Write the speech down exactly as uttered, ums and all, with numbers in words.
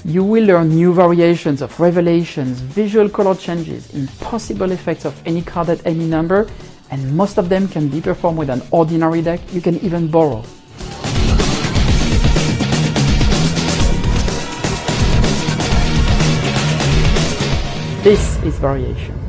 You will learn new variations of revelations, visual color changes, impossible effects of any card at any number, and most of them can be performed with an ordinary deck you can even borrow. This is variation.